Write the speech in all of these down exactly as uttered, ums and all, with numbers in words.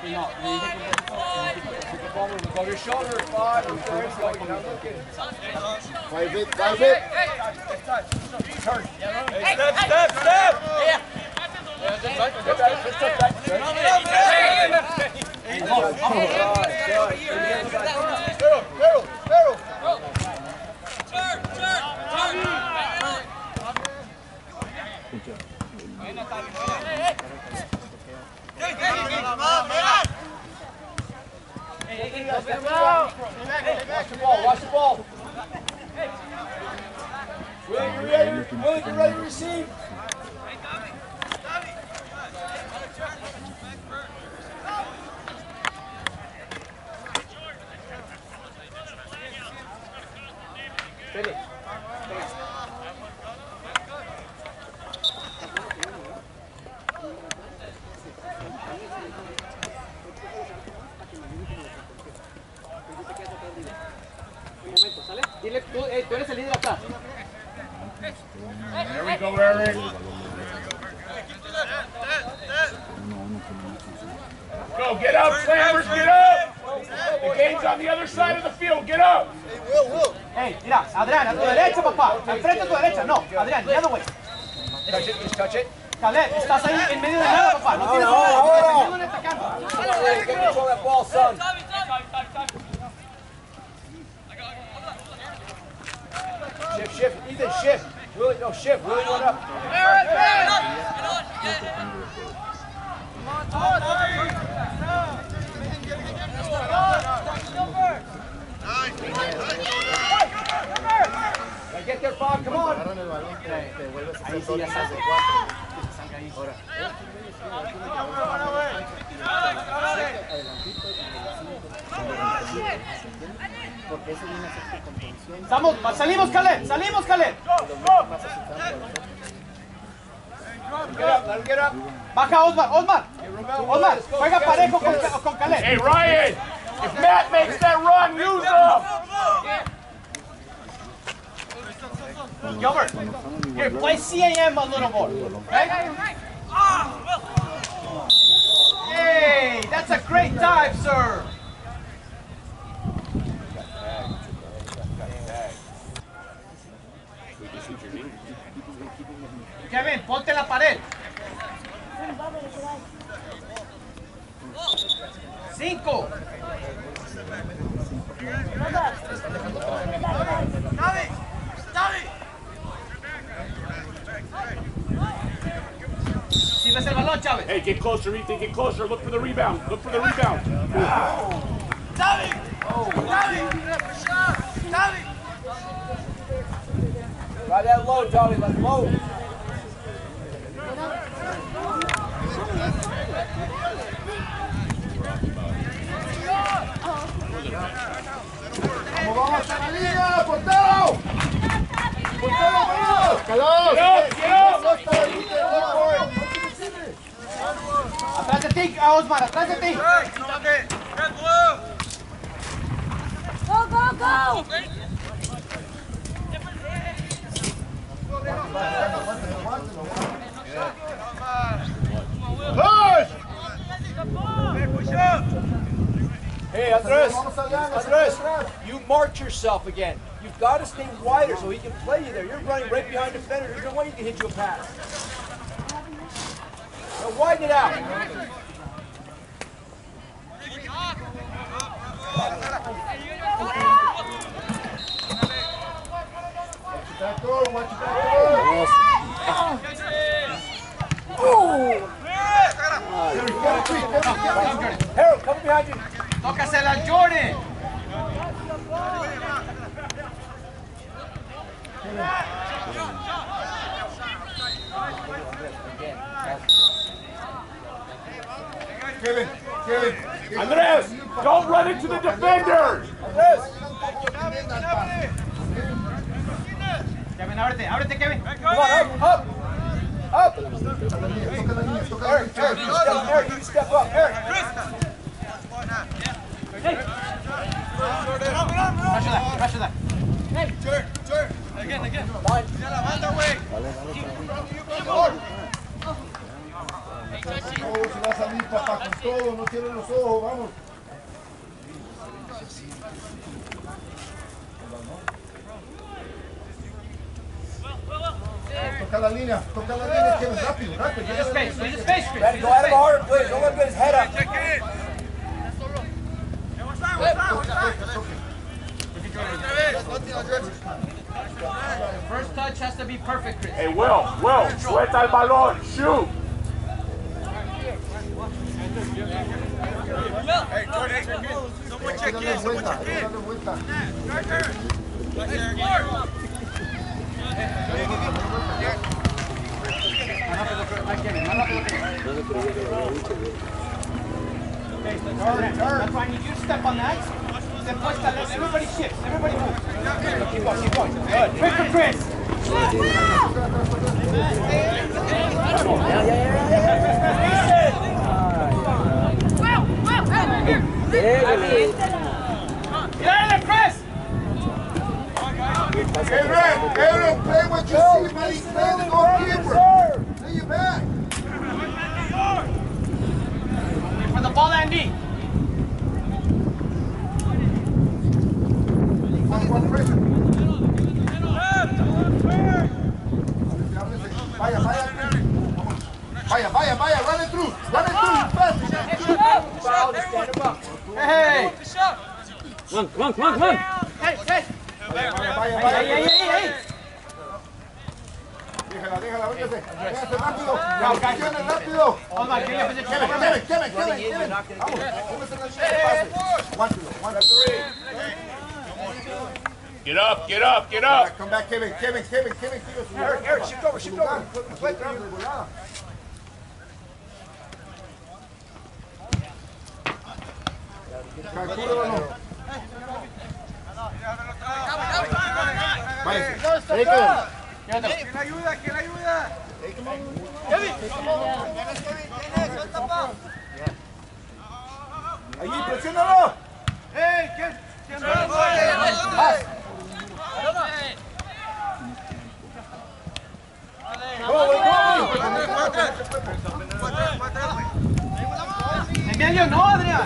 No, above your shoulder, five, and there you go, you're not looking. Five it, five it. Turn. Hey, step, step, step! Yeah. Watch the ball, watch the ball. Willie, you ready? Willie, you ready to receive? Finish. Un momento, ¿sale? Dile, tú, eh, tú eres el líder acá. There we go, Eric. Go, get up, Slammers, get up! The game's on the other side of the field, get up! Hey, mira, Adrián, a tu derecha, papá. Enfrente a tu derecha. No, Adrián, the other way. Touch it, just touch it. Caleb, estás ahí en medio de nada, papá. No tienes nada. Ayúdame atacando. Get control that ball, son. Shift, shift, Ethan, shift. Willie, no, shift. Willie, run up. Eric, get on, get on, get on. Come on, Get there, Bob, come on. Ahí sí ya estás de cuatro. Porque eso viene a ser tu contención. Estamos, salimos, Caleb, salimos, Caleb. Get up, let him get up. Baja Osmar, Osmar. Osmar, juega parejo con, con Caleb. Hey, Ryan, if Matt makes that run, use him! Gilbert, here, play C A M a little more, okay? Hey, that's a great dive, sir. Kevin, ponte la pared. Cinco. Si ves el balón, Chávez. Hey, get closer, Ethan, get closer. Look for the rebound. Look for the rebound. Davi! Davi! Davi! Ride that low, Tony, that's low. ¡Vamos, vamos a la liga! ¡Portero! ¡Portero, vamos! ¡Calor! Atrás de ti, Osmar, atrás de ti. Go, go, go! Hey, Andres, Andres, you march yourself again. You've got to stay wider so he can play you there. You're running right behind the defender. There's no way he can hit you a pass. Now widen it out. Back door, watch your back door. Harold, come behind you. Tócasela al Jordan. Kevin, Kevin. Andres, don't run into the defenders! Andres. Kevin, ábrete, ábrete, Kevin. Come on, up, up. Up. Eric, Eric, you step, Eric, you step up. Eric. Hey. Pressure that, pressure that. Hey. Turn, turn. Again, again. Line. Ya la banda, güey. Todo se va a salir, papá, con todo, no cierren los ojos, vamos. Toca la línea, toca la línea, Kevin, rápido, rápido. Use space, use space, Chris. Go out of the hard place. Don't let him get his head up. First touch has to be perfect, Chris. Hey, Will, Will, suelta el balón, shoot. Hey, Jordan, someone check in, someone check in. Okay, so that's why I need you to step on that. Then push that. Everybody shifts. Everybody moves. Keep going, keep going. Good. Quicker, Chris. Get out of there, Chris. Aaron, Aaron, play what you see, buddy. Play the goalkeeper. Play your back. For the ball, Andy. One, one pressure. Vaya, vaya. Vaya, vaya, vaya. Run it through. Run it through. Fast. Hey. Come on, come on, come on, come on. Hey, hey. Vaya, vaya, Hey, vaya. hey, hey, hey, hey. Déjala, déjala, véngase. Véngase rápido. Posiciones rápido. Hold on, give me a position. Kevin, Kevin, Kevin, Kevin, Kevin. Vamos. Póngase en la línea de pase. One, two, one, two, three. Get up, get up, get up. Come back, Kevin, Kevin, Kevin, Kevin. Eric, Eric, shift over, shift over. Váyase. Quédate. ¿Quién ayuda? ¿Quién ayuda? Allí, presiónalo. Hey, ¿quién? ¿Quién va? Go, go, go. En medio no, Adrián.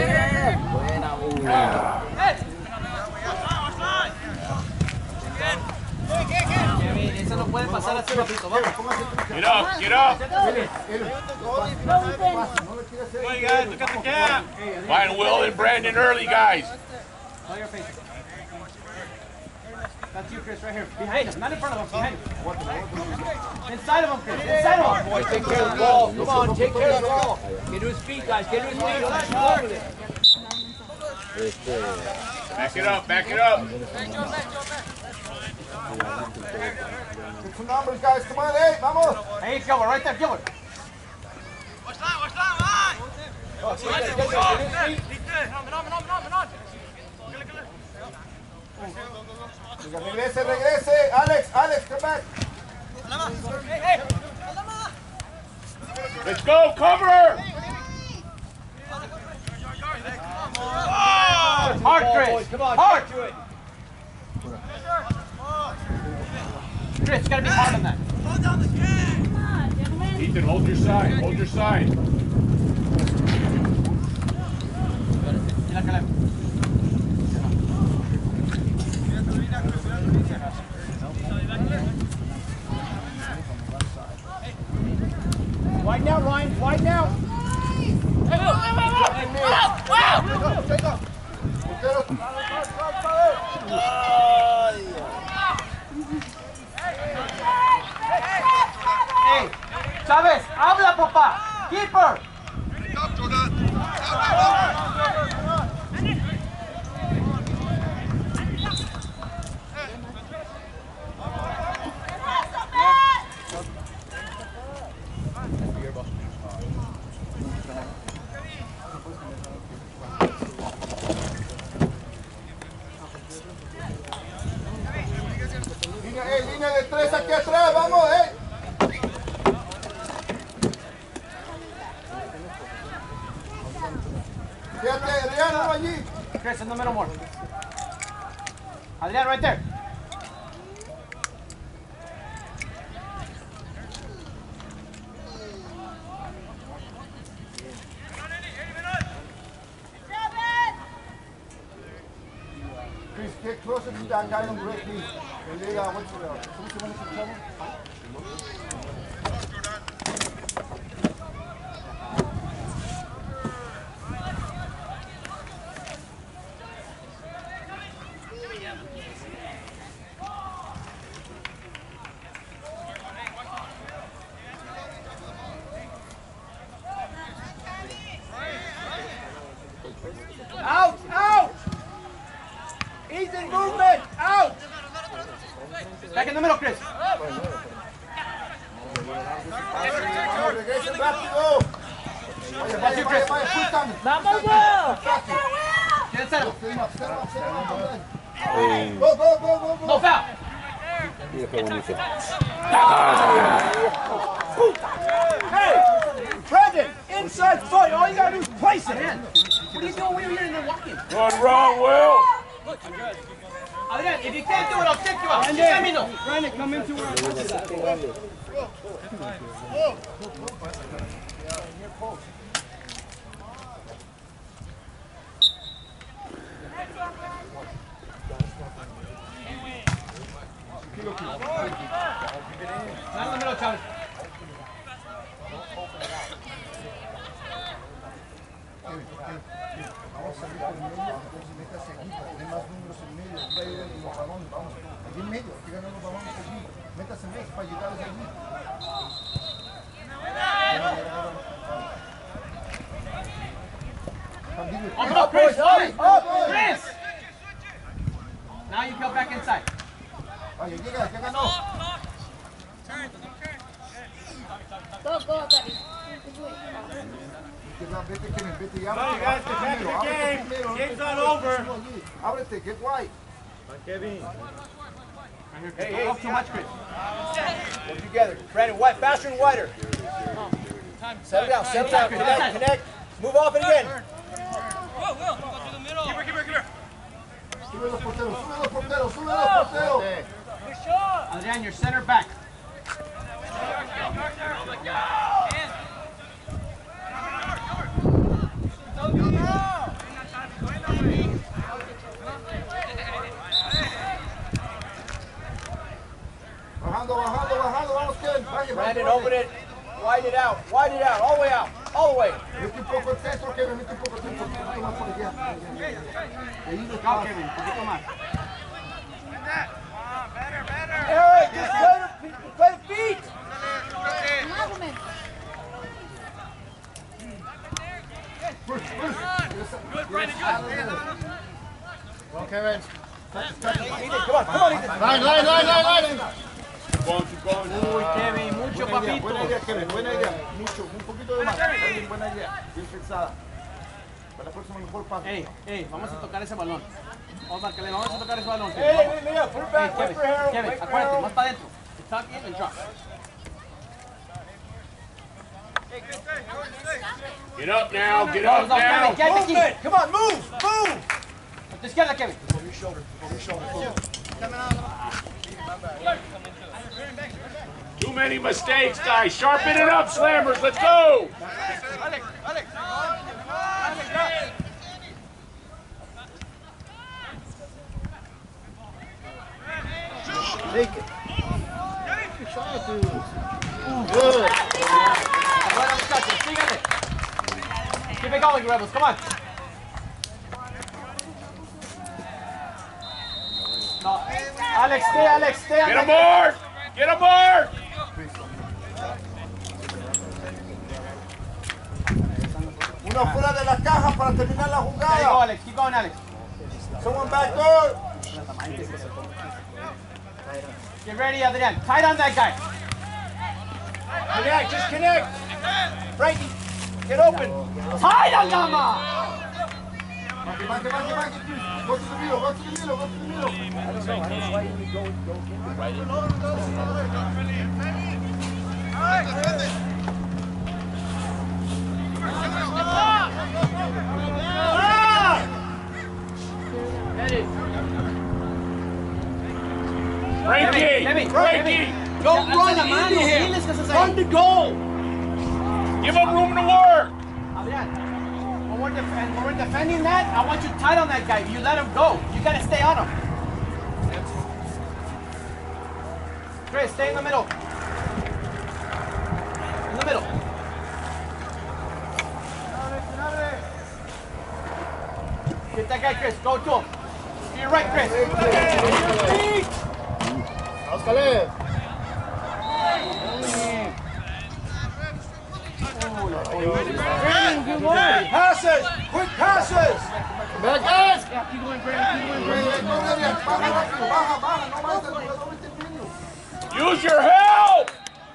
Kevin, eso no puede pasar así, papito. Vamos. Get up, get up. Find Will and Brandon early, guys. All your faces. That's you, Chris, right here. Behind him, not in front of him, behind him. Inside of him, Chris. Inside of him. Boy, take care of the ball. Come on, take care of the ball. Get to his feet, guys. Get to his feet. Don't shoot over there. Back it up, back it up. Get some numbers, guys. Come on, hey, vamos. Hey, Gilbert, right there, Gilbert. Watch that, watch that, man! Regrese, regrese. Alex, Alex, come back. Let's go, cover. Hard, Chris. Come on, Hard. get to it. Chris, you gotta be hard on that. Hold down the can! Come on, gentlemen. Ethan, hold your side, hold your side. Mira, Caleb. Wide now, Ryan. Wide now. Hey, Chávez, habla, papá. Keeper. Línea, eh, línea de tres aquí atrás, vamos, eh. Fíjate, Adrián, uno allí. Chris, in the middle more. Adrián, right there. get closer to that guy on break me. And they, uh, what's the, who's the one that's in trouble? Out! Out! Easy movement! Out! Back in the middle, Chris. Regresa rápido. Vaya, vaya, vaya, vaya, púltame. Vamos, Will. Get set up. Set him up, set him up, set him up. Go, go, go, go, go. No foul. Mira qué bonito. Hey! Brendan! Inside foot! All you gotta do is place it in! What are you doing? We're here and then walking. Going wrong, Will. Adrian, if you can't do it, I'll take you out. Let me know. Brandon, come into where our coach is at. Not in the middle, Charlie. Vamos a salir por el medio, entonces métase aquí para tener más números en medio, va a ayudar con los balones, vamos. Aquí en medio, hay que ganar los balones allí. Métase en medio para ayudarles allí. Open up, Chris. Up, up, Chris. Now you go back inside. Vaya, llega, ya ganó. Go, go, Daddy. Vete, Kevin, vete, ya. Come on, guys, get back in the game. Game's not over. Ábrete, get wide. Kevin. Hey, hey, too much, Chris. Go together. Brandon, wide, faster and wider. Settle down, settle down, connect, connect. Move off it again. Will, Will, go to the middle. Keep her, keep her, keep her. Sube los porteros, sube los porteros, sube los porteros. Adrian, your center back. Bajando, bajando, bajando, vamos, Ken. Vaya, Brandon, vaya. open it. Wide it out, wide it out, all the way out, all the way. Mete un poco el centro, Kevin, mete un poco el centro, un poquito más por allá. Ahí lo Go, está. Kevin. Un poquito más. Eric, just play the, play the feet. Movement. Push, push. Good, Brandon, good. Come on, Kevin. Ethan, come on, come on, Ethan. Line, line, line, line, line. Keep going, keep going. Uy, Kevin, mucho Buena idea, papito. buena idea, Kevin, buena idea. Mucho, un poquito de más. Bien, buena idea, bien pensada. Para la próxima mejor paso. Ey, ey, vamos a tocar ese balón. Vamos a marcarle, vamos a tocar ese balón. Hey, hey, hey, mira, put it Hey, back, wait Kevin, for Harold, Kevin, wait for acuérdate, Harold. más para adentro. Tuck in and drop. Get up now, get No, up no, now. Kevin, quédate aquí. Movement, come on, move, move. A tu izquierda, Kevin. Too many mistakes, guys. Sharpen it up, Slammers. Let's go. Take it. Good. Bueno, muchachos, síganle. Keep it going, Rebels. Come on. No. Alex, stay, Alex, stay. Get aboard. Get aboard. Uno fuera de la caja para terminar la There you go, jugada. Alex. Keep going, Alex. Someone back door. Get ready, Adrian. Tight on that guy. Connect, just connect. Frankie, get open. Tight on Gama. Back, back, back, back. Go to the middle, go to the middle, go to the middle. Frankie. Kevin, Frankie. Go run into him. Run the goal. Give him room to work. Adrian, when we're, def when we're defending that, I want you tight on that guy. You let him go. You got to stay on him. Chris, stay in the middle. In the middle. Get that guy, Chris. Go to him. To your right, Chris. Vamos, Caleb. Passes! Quick passes! Back, guys. Yeah, keep going, Brandon. Keep going, Brandon. Baja, rápido, baja, baja, no más del doble tempino. Use your help!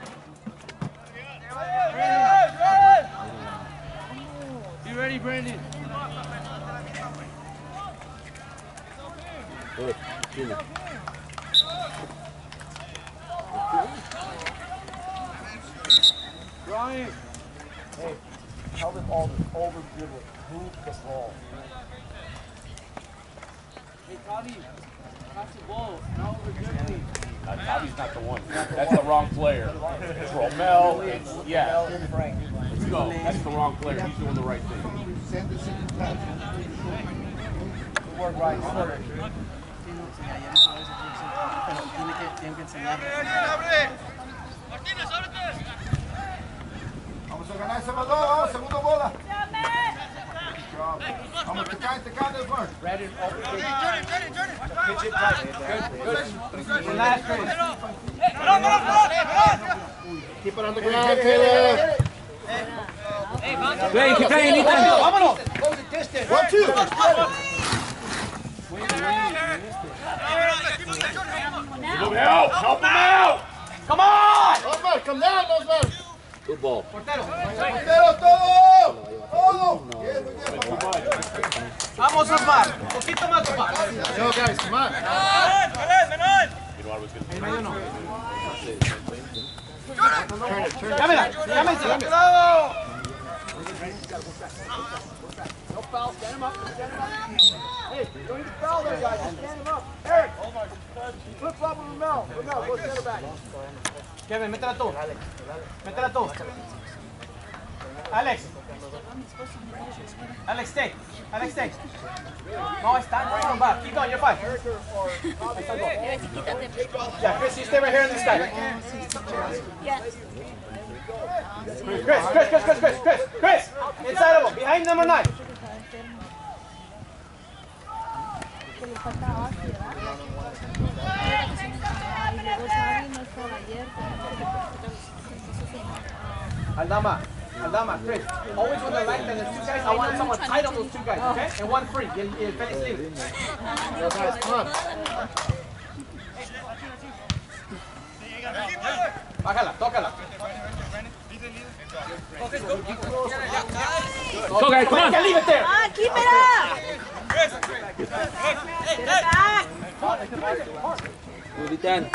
Be ready, Brandon. Good. Chile. Ryan. Hey, tell them all to over dribble. Move the ball. Hey, Toddy. Pass the ball. Now we're dribbling. Uh, Tommy's not the one. That's the wrong player. It's Romel. It's, yeah. Let's go. That's the wrong player. He's doing the right thing. Send the second pass. Good work, Ryan. Good work. Vamos a ganar ese balón, vamos, segunda bola. Vamos, te caen, te caen del front. Brandon, open it. Pitch it tight. Good, good. Relax, Chris. Keep it on the ground, Caleb. Ven, que cae, Nita. Vámonos. Close it distance. One, two. Give him help. Help him out. Come on. Osmar, come down, Osmar. Good ball. Portero. Portero, todo. Todo. Bien, muy bien, papá. Vamos, Osmar. Un poquito más, papá. Yo, guys, come on. You know what I was going to En medio no. Turn it, turn it. Llámela. Llámense. Cuidado. No foul. Stand him up. Stand him up. Hey, you don't need to foul there, guys. Just stand him up. Eric. Flip flop with Ramel. Ramel, go center back. Kevin, métela tú. Métela tú. Alex. Alex, stay. Alex, stay. No, está. No, va. Keep going. You're fine. Yeah, Chris, you stay right here in this side. Chris, Chris, Chris, Chris, Chris, Chris, Chris. Inside of him. Behind number nine. Aldama, Aldama, Chris. Always when they're like that, there's two guys. I want someone tight on those two guys, okay? And one free. Y el, y el Félix libre. Yo, guys, come on. Bájala, tócala. Go, guys. Come on. Okay, leave it there. Ah, keep it up. Get it back. Lulitan.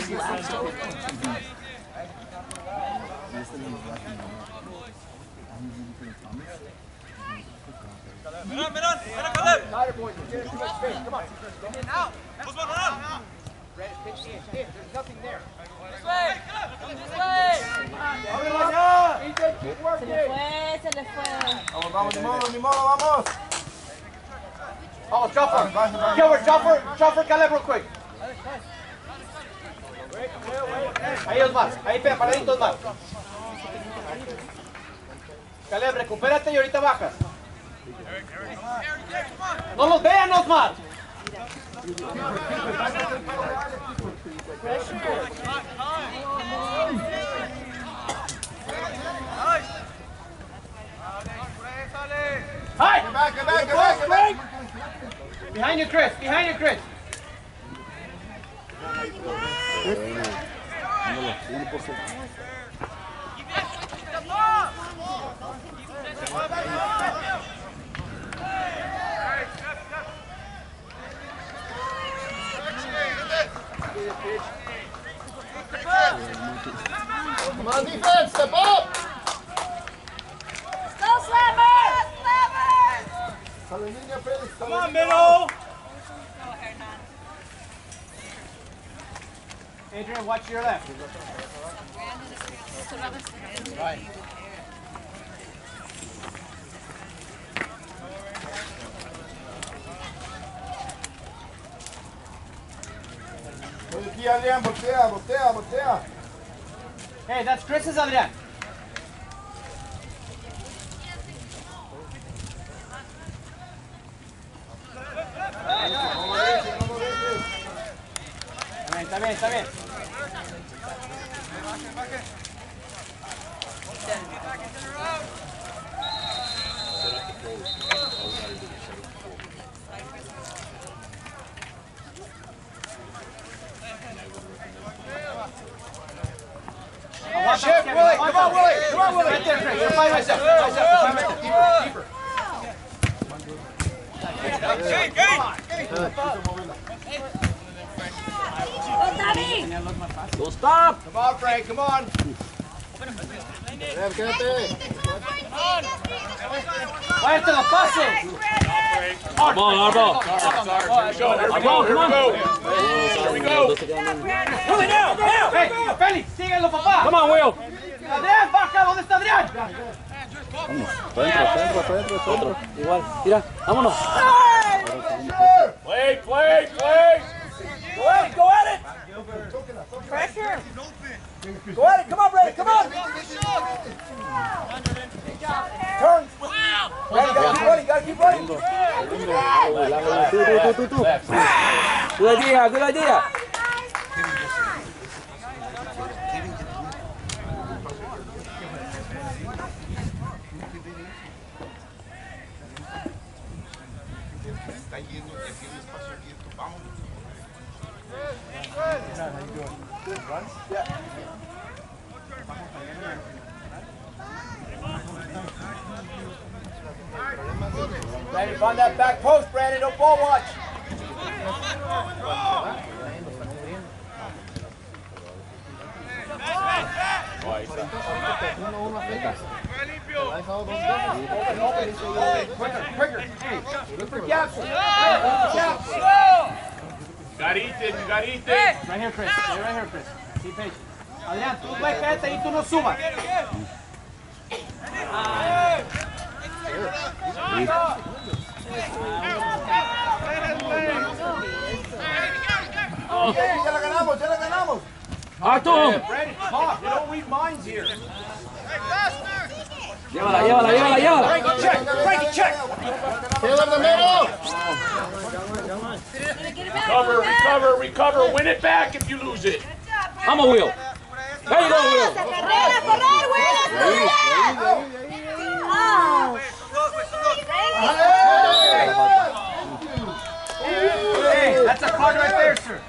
Tighter, boys. There's too much space. Come on. Get in now. Brandon, pitch in. In. There's nothing there. This way. This way. E J, keep Se working. le fue, se le fue. Vamos, vamos, ni modo, ni modo, vamos. Oh, Joffer. Gilbert, Joffer, Joffer, Caleb, real quick. Ahí, Osmar. Ahí, pega, paradito, Osmar. Caleb, recupérate y ahorita bajas. No los vean, Osmar. Hi! Get back, get back, get back, get back. Behind you, Chris. Behind you, Chris. Ándalo, uno por cero. Come on, defense, step up. Go, Slammers! Slammers! Sale línea, Félix. Come on, middle. Adrian, watch your left. Puede Aquí, Adrián, voltea, voltea, voltea. Hey, that's Chris's, Adrián. Está bien, está bien, está bien. Shift, Willie. Come on, Willie. Come on, Willie. Right there, Chris. You're fine myself. Myself. Fine myself. Keeper, keeper. Don't stop. Come on, Frank. Come on. Vaya to the pases. Come on, Arbo. Here we go, here we go, here we go. Move it now, now. Hey, Félix, síguelo, papá. Come on, Will. Adrián, baja. ¿Dónde está Adrián? Para adentro, para adentro, para adentro. Igual, tira, vámonos. Play, play, play. Go at it. Go at it. Pressure. Go at it. Come on, Brady. Come on. Turn. Brady, gotta keep running. Gotta keep running. Tú, tú, tú, tú. Good idea, good idea. Brandon, find that back post, Brandon. Don't ball watch. Quicker, quicker. Hey, look for gaps. Gaps. You got Ethan, you got Ethan. Right here, Chris. Stay right here, Chris. Keep patient. Adrián, tú ve, quédate ahí, tú no subas. Okay, ya la ganamos, ya la ganamos. Arthur. Brandon, talk. You don't read minds here. Llévala, llévala, llévala, llévala. Frankie, check. Frankie, check. Recover, recover, recover. Win it back if you lose it. Vamos, Will. There you go, Will. ¡Correr, correr, Will! Hey, that's a card right there, sir.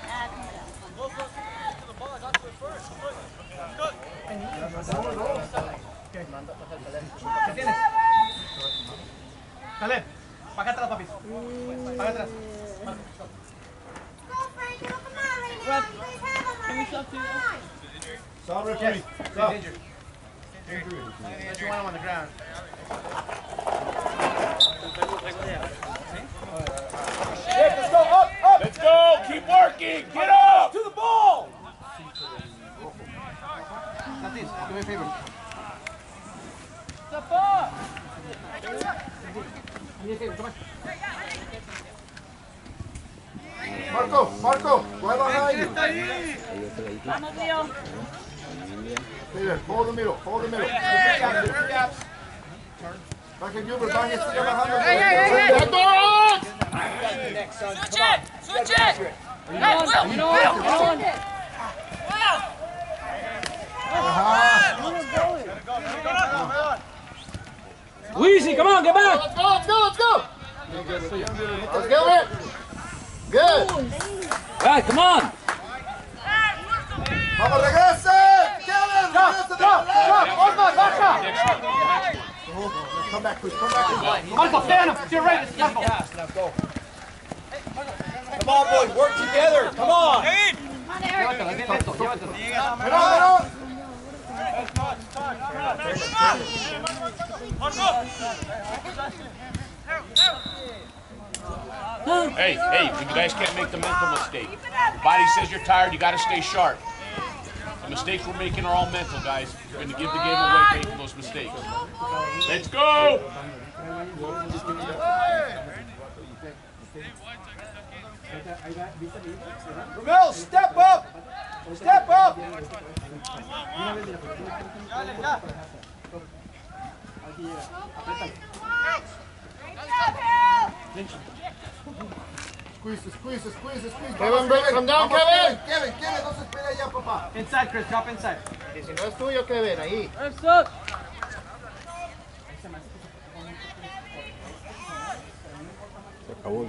¿Qué tienes? Caleb, para acá atrás, papi. Para acá atrás. Stop referee. Stop. Danger. Unless you want him on the ground. Nick, let's go. Up, up. Let's go. Keep working. Get up. To the ball. Not this. Do me a favor. Do me a favor. Come on. Marco, Marco, right behind you. Vamos, Leo. Mira, hold the middle, hold the middle. Back in Hubert, back in sigue bajando. Hey, hey, hey, hey. Next, son. Switch Come on. it! Switch it! Hey, Will! Will! Will! Weezy, come on, get back. Let's go, let's go, let's go. Let's go, man. Good. Right, come on. Vamos, regrese. Kevin, regrese. Go, go, Osman, baja. Come back, please, come back, please. Marco, stay on him. To your right, Marco. Now go. Come on, boys. Work together. Come on. Llévatelo, es bien lento, llévatelo. Ven on, Hey, hey, you guys can't make the mental mistake. The body says you're tired, you got to stay sharp. The mistakes we're making are all mental, guys. You're going to give the game away making those mistakes. Let's go! Ramel, step up! Step up! Dale, ya. Squeeze, squeeze, squeeze, squeeze. Kevin, break, come down, Kevin. Kevin, Kevin, no se espera allá, papá. Inside, Chris, drop inside. Y si no es tuyo, Kevin, ahí. Se acabó.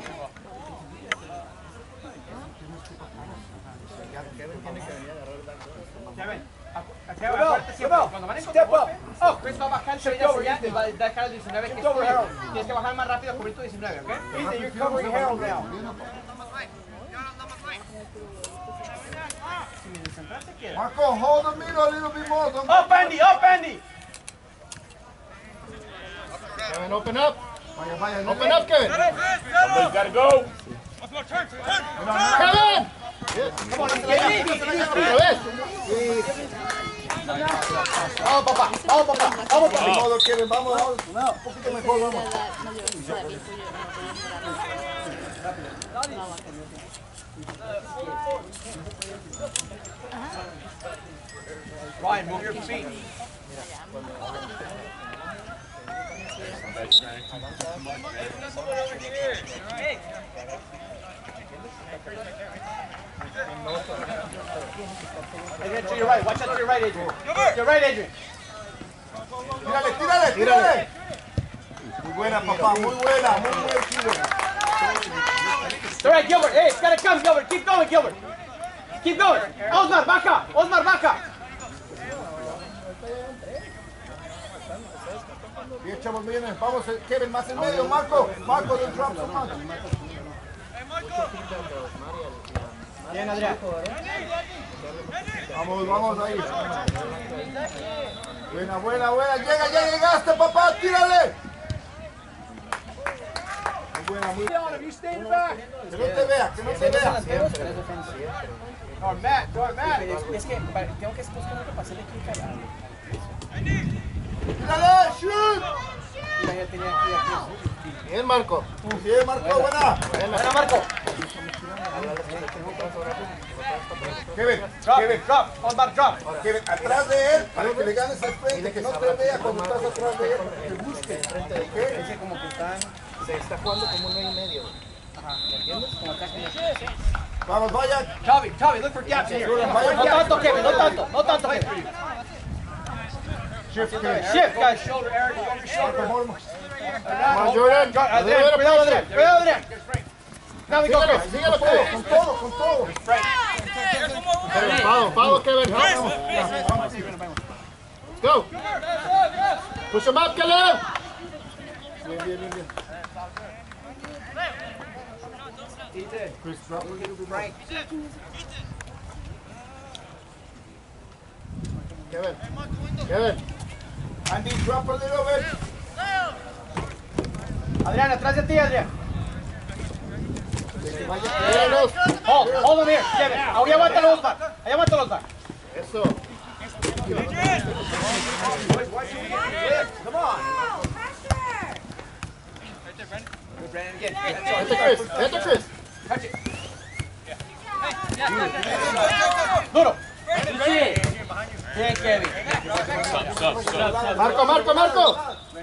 Kevin, acuérdate siempre, cuando van a encontrar golpe, oh, Chris va a bajar el ya y va a dejar el diecinueve que es tuyo. Tienes que bajar más rápido a cubrir tu diecinueve, ¿ok? Ethan, you're covering Harold now. Marco, hold the middle a little bit more. Don't Up, Andy, up, Andy. Kevin, open up. Vaya, vaya, Open up, Kevin. Somebody's got to go. Kevin. Come on, Otra vez. Vamos, papá, vamos, papá, vamos, papá. Ni modo, Kevin, vamos, vamos. Un poquito mejor, vamos. Ryan, move your feet. Adrian, to your right. Watch out to your right, Adrian. Your right, Adrian. Tírale, tírale, tírale. Muy buena, papá, muy buena, muy buena, Kevin. All right, Gilbert. Hey, it's gotta come, Gilbert. Keep going, Gilbert. Keep going. Osmar, back up. Osmar, back up. Bien, chavos, bien. Vamos, Kevin, más en medio. Marco, Marco, don't drop so much. Bien, Adrián. Vamos, vamos ahí. Buena, buena, buena. Llega, ya llegaste, papá, tírale. Muy buena, muy buena. You stay in the back. Que no te vea, que no te vea. Or Matt, or Matt. Es que tengo que buscar que pase de clic allá. Tírale, shoot. Mira, ya tenía aquí aquí. Bien, Marco. Bien, Marco, buena. Buena, Marco. Kevin, Drop, Kevin, drop. Osmar, drop. Kevin, atrás de él, para que le ganes al frente, que no te vea cuando estás atrás de él, que te busque. Es que como que están, se está jugando como un medio y medio. Ajá, ¿me entiendes? Como acá como Vamos, vaya. Toby, Toby, look for gaps here. No tanto, Kevin, no tanto, no tanto, Kevin. Shift, Kevin. Shift, guys. Shoulder, Eric, over your shoulder. More, more. Come on, Jordan. Adrián, cuidado, Adrián, cuidado, Adrián. Now we go, Sígalo, Chris. sígalo, Con Kevin. todo, con todo. Kevin, follow, follow, Kevin. Go. Push him up, Kevin. Bien, bien, bien, bien. Chris, drop a little bit more. Kevin. Kevin. Andy, drop a little bit. Adrián, atrás de ti, Adrián. Que vaya. Sígalos. Hold, hold him here, Kevin. Ahí aguántalo, Osmar. Ahí aguántalo, Osmar. Eso. Come on. Brandon, again. Vete, Chris. Vete, Chris. Touch it. Duro. Bien, Kevin. Stop, stop, stop. Marco, Marco, Marco.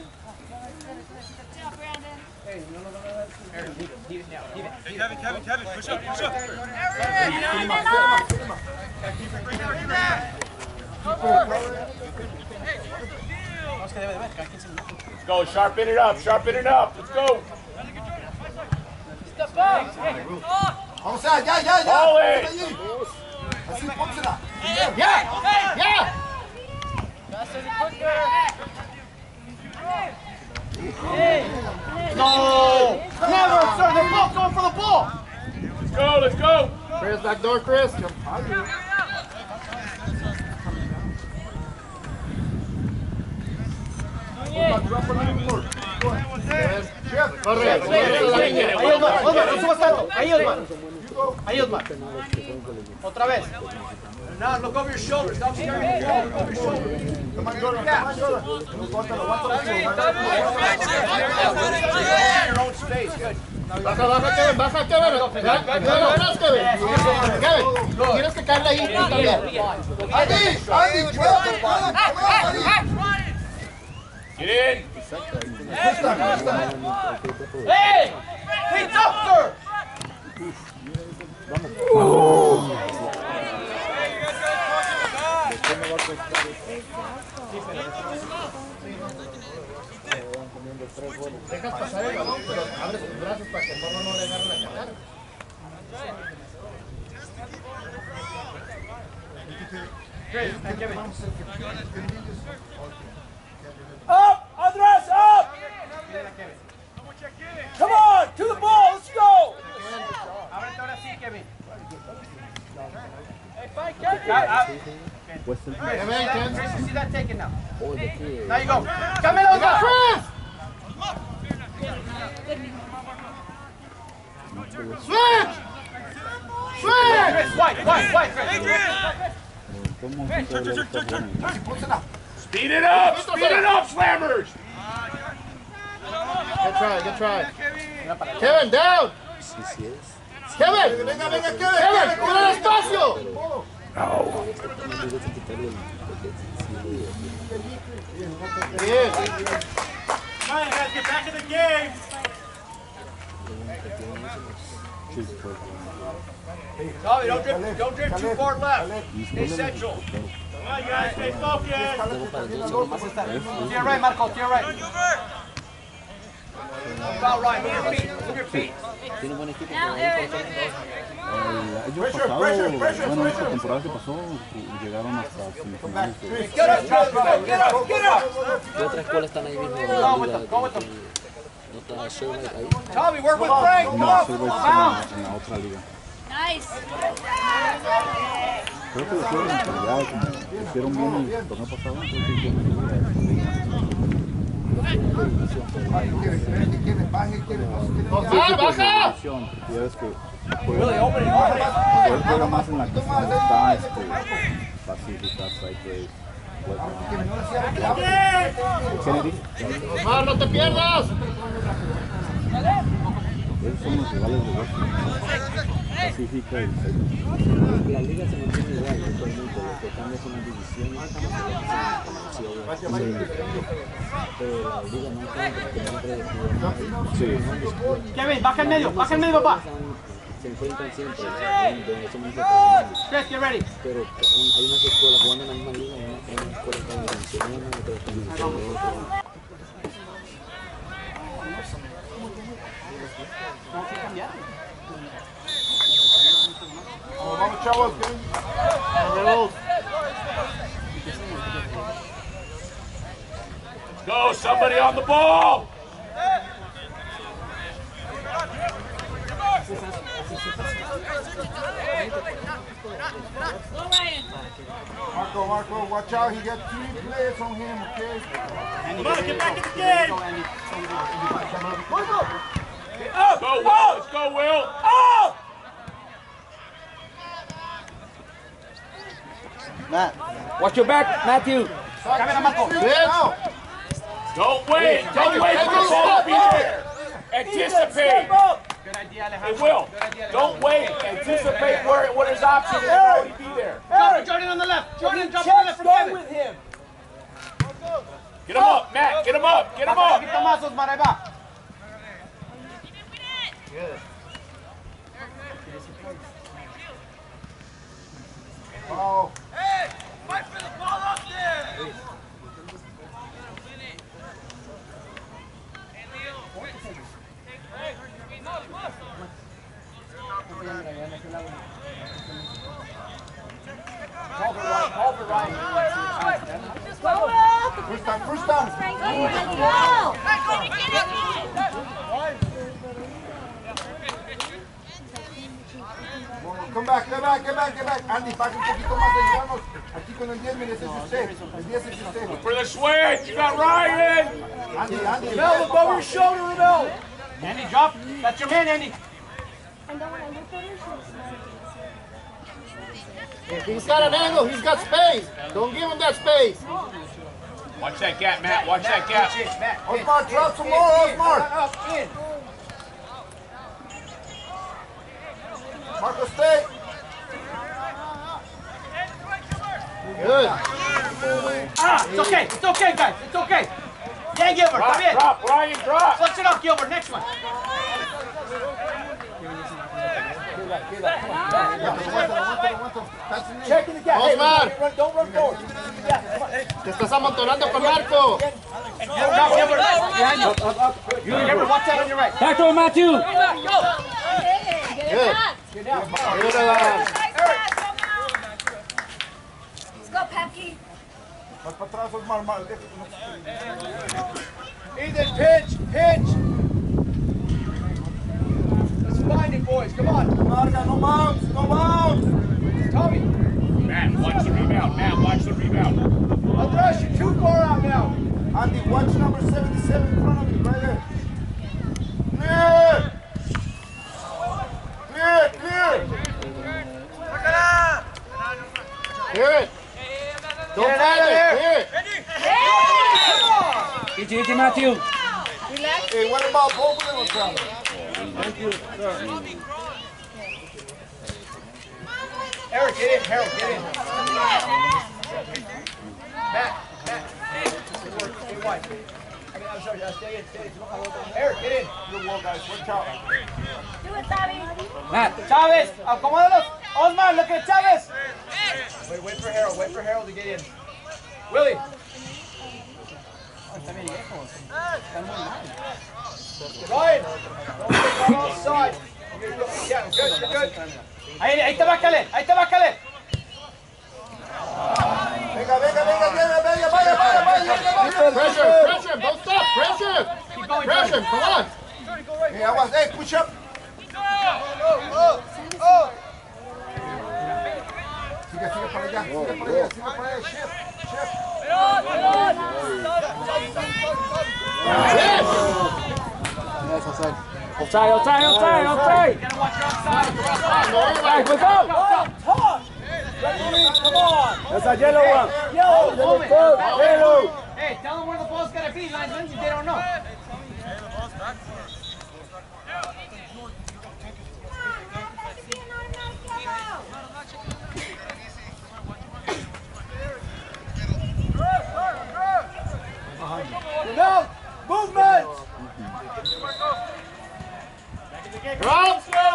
Kevin, Kevin, Kevin, push up, push up. Let's go. Sharpen it up. Sharpen it up. Let's go. Vamos allá, ya, ya, ya. Ball Ven it. allí. Así, pónsela. Yeah. Yeah. No. Never, sir. They're both going for the ball. Let's go. Let's go. Chris, back door, Chris. Drop a little more. Corre, corre a la línea. Ahí, Osmar. Osmar, no subas tanto. Ahí, Osmar. Ahí, Osmar. Otra vez. Now look over your shoulders. Don't be scared. Look over your shoulders. Come on, Jordan, come on, Jordan. No importa, lo aguanto. Your own space. Good. good. Baja, baja, Kevin, baja, Kevin. Kevin, atrás, Kevin. Kevin, tienes que caerle ahí tú también. Andy, Andy, juega, juega, juega, Andy. Get in. Hey! Feet up, sir! Dejas pasar el balón, pero abres tus brazos para que el morro no le agarre la cara. Up, Andres, up! Come on, to the ball, let's go! Ábrete ahora sí, Kevin. Hey, fight, Kevin! Kevin, Kevin. Chris, you see that taken now? Now you go. Camilo, go! Switch! Switch! Chris, white, white, white, Chris. Speed it up. Speed it up, Slammers. Good try, good try. Kevin, down! Kevin! Venga, venga, Kevin! Kevin, ¡tira el espacio! Bien. Come on, guys, get back in the game. Tommy, don't drift, don't drift too far left. Stay central. Come on, guys, stay focused. To your right, Marco, to your right. About right, move your feet, move your feet. Tiene buen equipo. Now, Eric. El año pasado, bueno, esta temporada que pasó, llegaron hasta semifinales. Get up, get up, get up, get up. ¿Qué otra escuela están ahí mismo? Go with them, go with them. No está Sherwood ahí. Tommy, work with Frank, come No, on. Sherwood está Bounce. en la otra liga. Nice. Creo que lo hicieron en calidad, como hicieron bien el torneo pasado. Creo que hicieron en ¡Baja, baja! ya ves que juega, él juega más en la que está este, Pacífica, Cypress, Kennedy. ¡Omar, no te pierdas! Esos son los rivales de Washington, Pacífica y Cypress. La liga se mantiene igual, actualmente lo que cambia son las divisiones, pero la liga no cambia, porque siempre sí. Kevin, baja el medio, baja el medio, papá. Se enfrentan siempre, donde somos nosotros. Chris, get ready. Pero hay unas escuelas jugando en la misma liga, una escuela está en división uno, otra está en división dos. Vamos, chavos. Vamos. Go, somebody on the ball. Go, Ryan. Marco, Marco, watch out. He got three players on him, okay? Come on, get back in the game. Go, Will. Let's go, Will. Oh! Matt, watch your back, Matthew. Cámara, Marco. Don't wait. Don't wait for the ball to be there. Anticipate. Good idea, Hey, Alejandro. Will, don't wait. Anticipate where what his option is. Already be there. Jordan, Jordan on the left. Jordan, jump on the left for Kevin. with him. Get him up, Matt. Get him up. Get him up. Poquito más, Osmar, ahí va. Oh. Hey, fight for the ball up there. First time, first time. Come back, come back, come back, come back. Andy, paga un poquito más, ayudamos. Aquí con el diez, mire, ese es usted. El diez es usted. For the switch. You got Ryan. Andy, Andy. Mel, look over your shoulder, Mel. Andy, drop. That's your man, Andy. He's got an angle, he's got space. Don't give him that space. Watch that gap, Matt. Watch that gap. Osmar, drop some more, Osmar. Up, in. It's okay, guys. It's okay. Yeah, Gilbert. Drop, Come in. drop, Brian, drop. Switch it up, Gilbert. Next one. Checking the gap. Hey, Osmar. run, don't run forward. Yeah, come on. Te estás amontonando con Marco. Gilbert, Gilbert. Behind you. Gilbert, watch that on your right. Back to Matthew. Good. Get Good. Let's go, Packy. Más para atrás, Osmar. Mar- Ethan, pinch, pinch. Let's find it, boys. Come on. Marga, no bounce, no bounce. Tommy, Matt, watch the rebound. Matt, watch the rebound. Andres, you're too far out now. Andy, watch number seventy-seven in front of you, right there. Clear. Clear, clear. Good. Don't Get it out fight of it. there. Good. Easy, easy, Matthew. Hey, what about both of them, brother? Eric, get in. Harold, get in. Matt, Matt. Stay wide. I mean, I'm sorry, uh, stay in, stay in. Eric, get in. Good wall, guys. Watch out. Do it, Bobby. Matt. Chávez, acomódalos. Osmar, look at Chávez. Wait, wait for Harold. Wait for Harold to get in. Willie. Ryan, don't take on all sides. You're good. Yeah, good, you're good. Ahí, ahí te va Caleb. Ahí te va Caleb. Venga, venga, venga, venga, venga, vaya, vaya, vaya. Pressure, pressure, don't stop, pressure. Keep going, Pressure, come on. Hey, I was, hey, push up. Sigue, sigue para allá, sigue para allá, sigue para allá, shift, shift. Yes. Outside, outside, outside, outside. You gotta watch your outside. Guys, let's go. Come on. That's a yellow one. Yellow, hold it. Yellow. Hey, tell them where the ball's gonna be, linesmen, if they don't know. No, movement. Drop.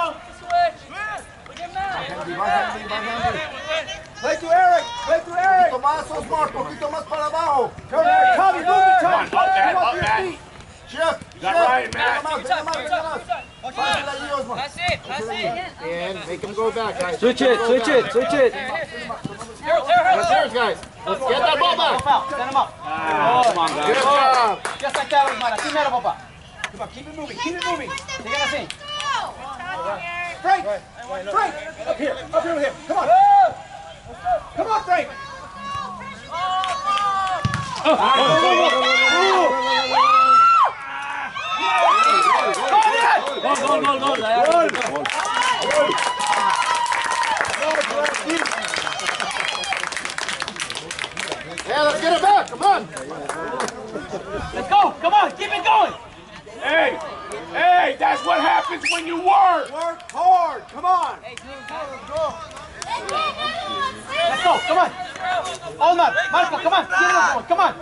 Play to Eric, play to Eric. Poquito más, Osmar, poquito más para abajo. Turn it, Tommy, move it, Come on, Tommy. up that, Come up off your that. feet. Shift, You got shift. Ryan, Matt. Come out, come out, come out. Pásale ahí, Osmar. That's it. That's it. And make him go back, guys. Switch it, switch it, switch it. That's yours, guys. Let's get that ball back. Foul, stand him up. Come on, Good guys. job. Just like that, Osmar. Así mero, papá. Come on, keep it moving, keep it moving. Sigan así. Frank, Frank, up here, up here with him. Come on. Come on, Frank. Gol, gol, gol, gol. Yeah, let's get it back. Come on. Let's go, come on, keep it going. Hey, hey, that's what happens when you work. Work hard. Come on. Let's go, come on. Osmar, Marco, come on. Get it up, come on.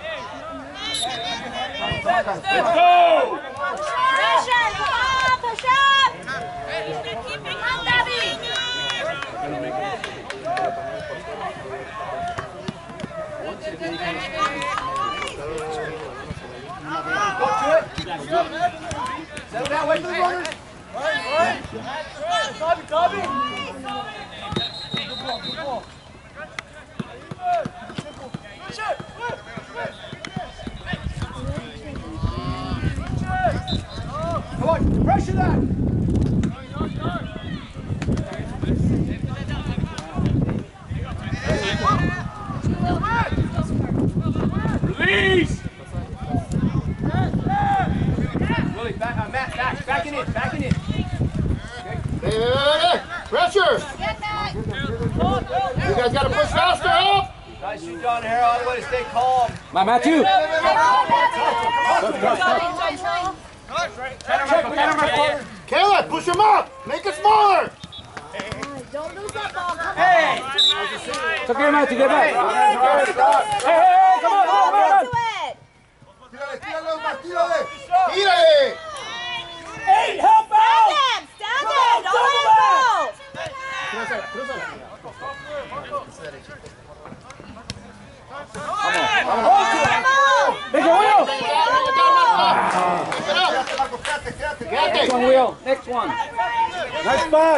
Let's go. Pressure. Come on. Push up. Keep it up, Bobby. Go to it. Settle down. Wait for the runners. Copy, copy. Come on, pressure that. Release. Willie, back, uh, Matt, back, backing in, backing in. Hey, hey, hey, hey. Pressure. Get that. You guys got to push faster up. Nice shoot, John Harrell. All the way to stay calm. My Matthew. Caleb, push him up. Make it smaller. Don't lose that ball. Come Hey! It's okay, Matthew, get back. Hey, hey, hey, come on, come on, come on. Tírale, tírale, Osmar, tírale. Tírale. Eight, help out. Stand stand there. Don't let him go. Crúzala, crúzala. Make it Will. Quédate, Marcos, quédate, quédate, quédate. Next one, Will. Next one. Nice pass.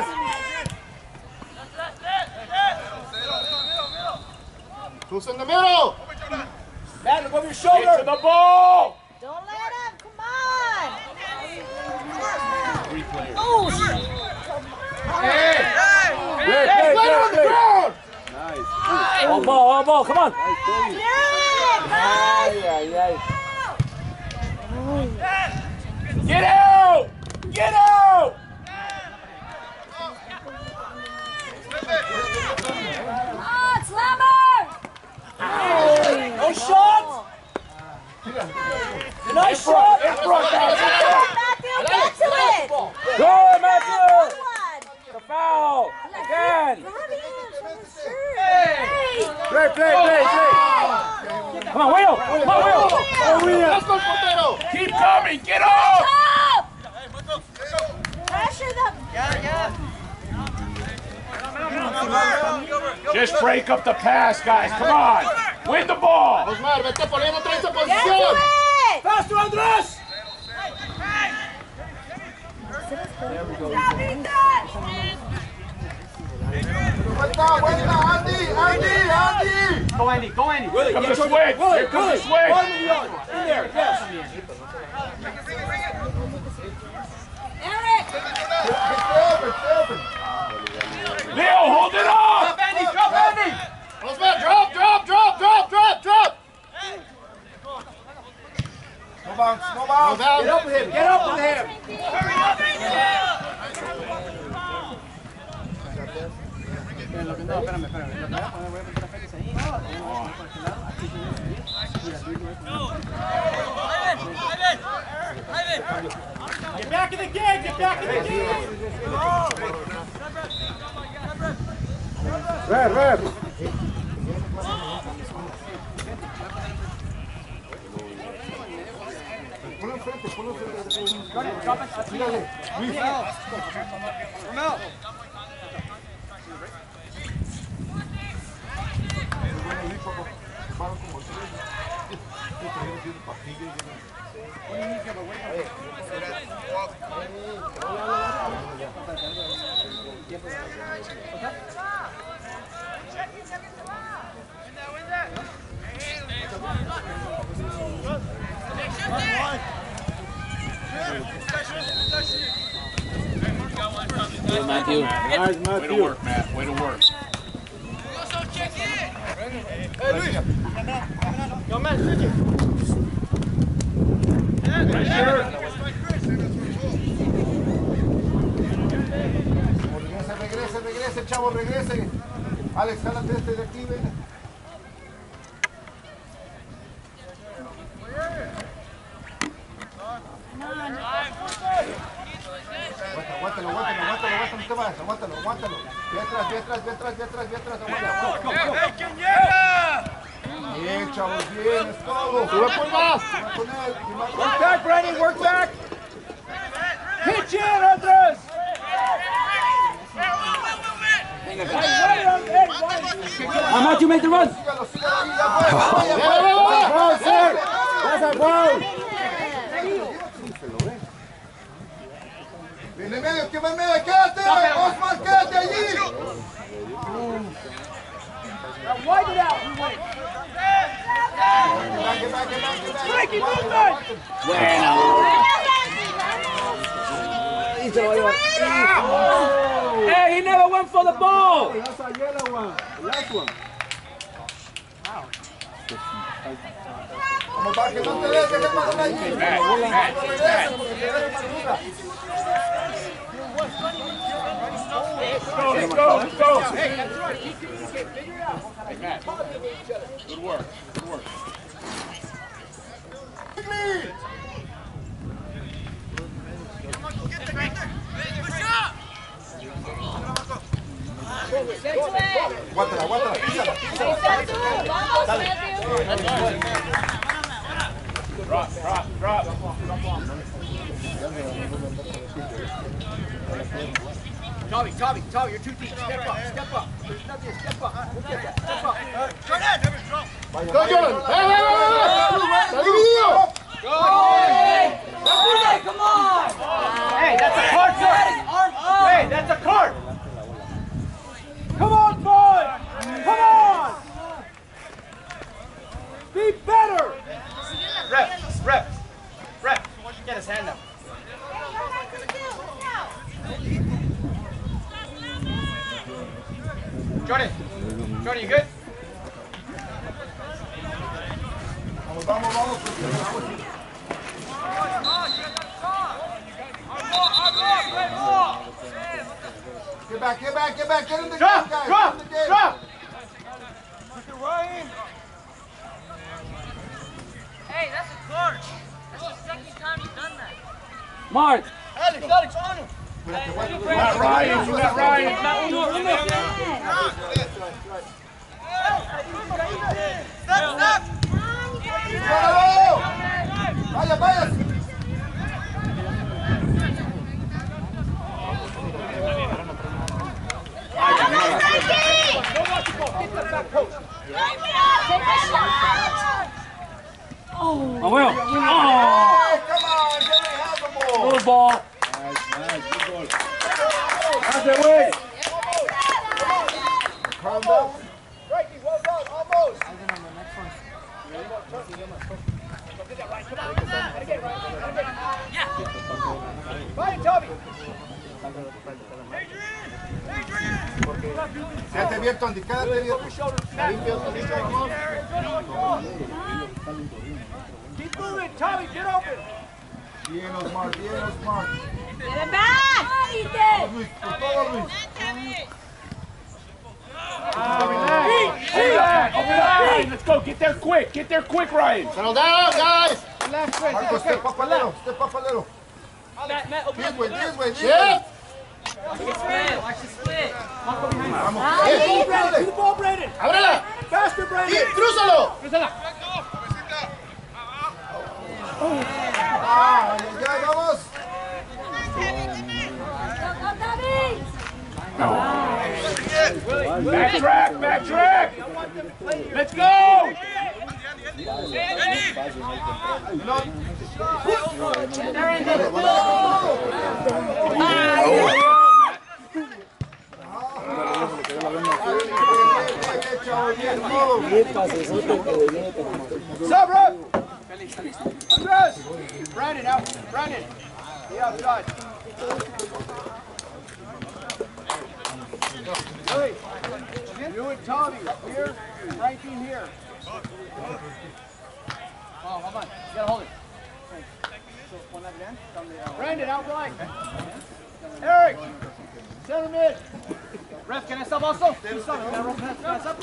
Cruz in the middle. Matt, look over your Get shoulder. to the ball. Don't let him. Come on. Three players. Oh, shit. Play, play, play, play. Nice. All ball, all ball. Come on. Ay, ay, ay. Get out! Get out! Ah, slammer. No shots. Nice shot. Matthew, get to it. Go, Matthew. Good one. The foul. Again. Grab him from the shirt. Hey. Play, play, play, play. Come on, Will. Come on, Will. Oh, Will. Let's go, portero. Keep coming! Get off! Up. Pressure them. Just break up the pass, guys. Come on. Win the ball. Osmar, vete poniendo otra vez en Get to posición. it. Faster, Andrés. Vuelta, vuelta, Andy, Andy, Andy. Go Andy, go Andy. Willie, Come get the your- switch. Willie, Here comes Willie. the switch. One in the yard. In there, yes. Eric. Stay open, stay open. Leo, hold it up. Drop Andy, drop Andy. Osmar, drop, drop, drop, drop, drop, drop. No bounce, no bounce. Get up with him. Get up with him. No, espérame, espérame. Lo que voy a poner, voy a poner las ahí. Get back in the game, get back in the game. Red, red. Ponlo enfrente, ponlo enfrente. Drop it. Tírale. Luis. Romeo. Matthew. Nice, Way to Matthew. work, Matt. Way to work. Yo, man, switch it. Regrese, regrese, regrese, chavo, regrese. Alex, jálate este de aquí, ven. Aguántalo, aguántalo, aguántalo, aguántalo, no te vayas, aguántalo, aguántalo. Ve atrás, ve atrás, ve atrás, ve atrás, ve atrás, aguántalo. Bien, chavos, bien, es todo. Sube por más. Sube con él. Work back, Brandon. Work back. Pitch in, Andres. Ah, Matthew, make the run. Sígalo, sígalo ahí, ya fue, ya Foul, sir. That's a foul. En el medio, que va en medio, quédate, Osmar, quédate allí. Now wipe it out. We wait. Back, back, back, back. Frankie, Aguántalo, movement. aguántalo. Hey, he never went for the ball. That's a yellow one. Last one. Vamos, para que no te dejes de pasar allí. Matt, Matt, Matt. Let's go, let's go. Hey, Matt. Good work. Good work. Aguántala, aguántala, písala, písala. Vamos, Matthew. Drop, drop, drop. Tommy, Tommy, Tommy, you're too deep. Step up, step up. There's nothing. Step up. Look at that. Step up. Go, Jordan! ¡Hey, hey, hey! ¡Está dividido! Hey, come on! Hey, that's a card, sir! Hey, that's a card! Come on, boy! Come on! Be better! Rep, rep, rep. Get his hand up. Jordan, Jordan, you good? Vamos, vamos, Get back, get back, get back, get in the Drop, game, guys. drop, Get in the game. drop! Hey, that's a card. That's the second time you've done that. Mark. Alex, Alex, on him. You got Ryan, you got Ryan. Stop, stop. Vaya, vaya. Oh, well. Hey, come on, Jimmy, have the ball. Good ball. Nice, nice, good goal. That's the way. Calm down. Frankie, well done, almost. Fine, Tommy. Quédate abierto, Andy, quédate abierto. Keep moving, Tommy, get open. Bien, Osmar, bien, Osmar. Get him back! Luis, por todo, Luis. Ryan, let's go. Get there quick. Get there quick, Ryan. Settle down, guys. Left, Marco, step up a little, step up a little. Matt, Matt, open This up. way, this way, this way. Shift! Watch the split. Watch the split. Vamos. To Eh, the ball, Brandon. To dale. the ball, Brandon. Ábrela. Faster, Y Brandon. crúzalo. Ah, ya, vamos. Back track, back track. Let's go. Sub, Rep. Andres. Brandon, out. Brandon. Be outside. Hey, you and Tommy here, Frankie here. Oh, hold on. You gotta hold it. Brandon, out right. Eric, center mid. Ref, can I sub also? You sub. Can I roll pass? Can I sub?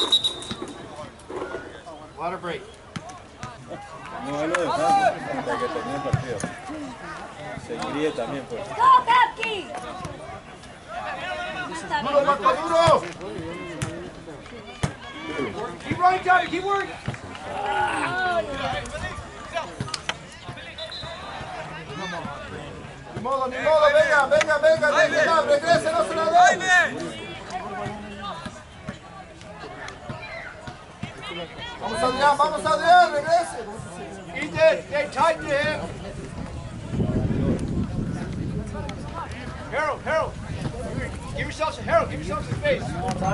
Water break. No, él lo dejaba hasta que termine el partido. Seguiría también, pues. Go, Kapki! Duro, Marco, duro. Keep running, Tommy, keep working. Ni modo, ni modo, venga, venga, venga, venga, regrese, no se la den. Vamos Adrián, vamos Adrián, regrese. Ethan, stay tight to him. Harold, Harold. Give yourself some, Harold, give yourself some space.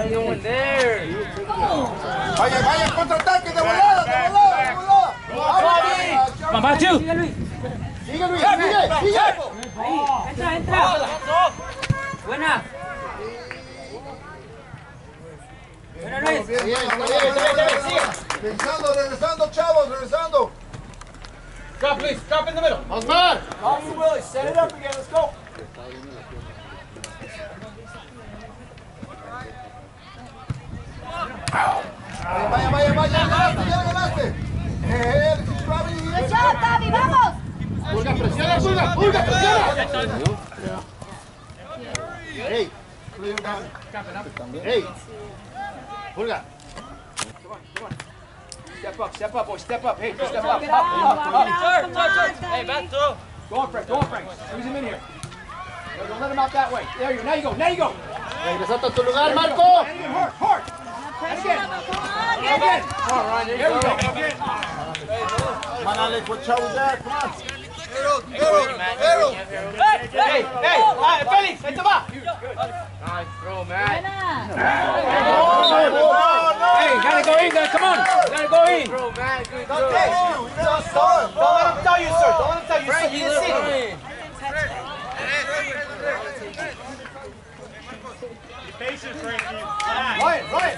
Vaya, vaya, contraataque de volada, de volada, de volada. Mamá, tú. Sigue Luis, sigue, sigue. Entra, entra. Buena. Buena, Luis. Bien, bien, bien. Regresando, regresando, chavos, regresando. Drop, please. Drop in the middle. Osmar. Tommy Willie, set it up again, let's go. Vaya, vaya, vaya, ya ganaste, ya ganaste. Eh, Good job, Tommy, vamos! Pulga, presiona, Pulga, Pulga, presiona. Hey, hey, Pulga. Step up, step up, boy, step up. Hey, step up, up, Get up, out, up, walk up. it out. Come on, Hey, back Tommy. through. Go on, Frank, go on, Frank. Squeeze him in here. No, don't let him out that way. There you go, now you go, now you go. Regresate a tu lugar, There you go. Marco. And again, hard, hard. And again. Come on, And get again. it. Come on, Ryan, there There you we go. go. Come on, Alex, what shot was that? Come on. Hey, hey, hey, ah, Felix, ahí te va. Nice throw, Matt. Buena. Hey, gotta go in, guys, come on. Gotta go in. Throw, Matt. Good throw. Don't let him tell you, sir. Don't let him tell you, sir. Frankie, You didn't look, see him. Ryan. Patient, Frankie. Ryan, Ryan.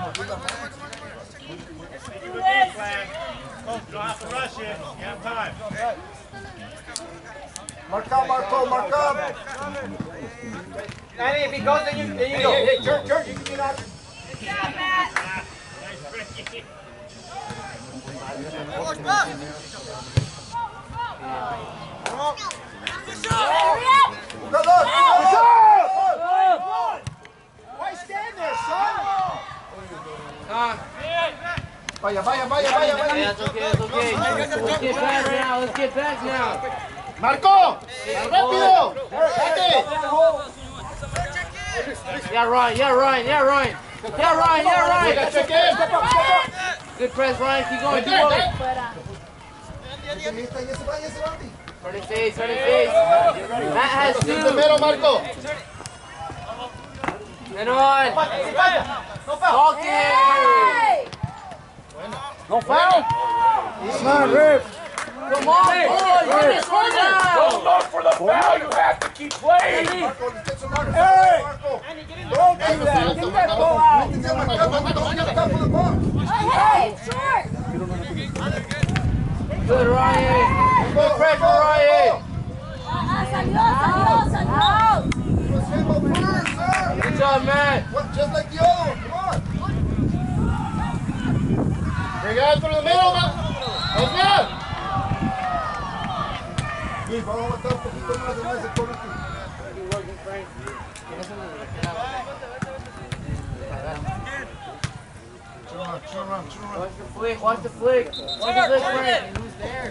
Oh, you don't have to rush it. You have time. Marca, Marco, marca. And if he goes, then you, then you go. Hey, hey, George, George, you can be not. Good job, Matt. Nice, Frankie. Hurry up. Why stand there, son? Vaya, vaya, vaya, vaya, vaya. That's okay, that's okay. Let's get back now, let's get back now. Marco, rápido. Date. Yeah, Ryan, yeah, Ryan, yeah, Ryan. Yeah, Ryan, yeah, Ryan. Cheque. Good press, Ryan, keep going, keep Vete, going. vete. Fuera. Ya se va, ya se va. Turn his face, turn his face. Matt has two. Primero, Marco. And on. No foul. Talking. Hey. No foul. Come on, Rip. Come on, boys, finish one now. Don't look for the foul. You have to keep playing. Marco, let's get some Marco. Hey. Don't do that. Get that ball out. Hey, short. Good, Ryan. Good pressure, Ryan. Ah, salió, salió, salió. Good job, Matt. Just like the other one, come on. Pegar por el medio, Marco. Allá. Luis, vamos a aguantar un poquito más de más de corte. Turn around, turn around, turn around. Watch the flick, watch the flick. Watch the flick, Frank. Who's there?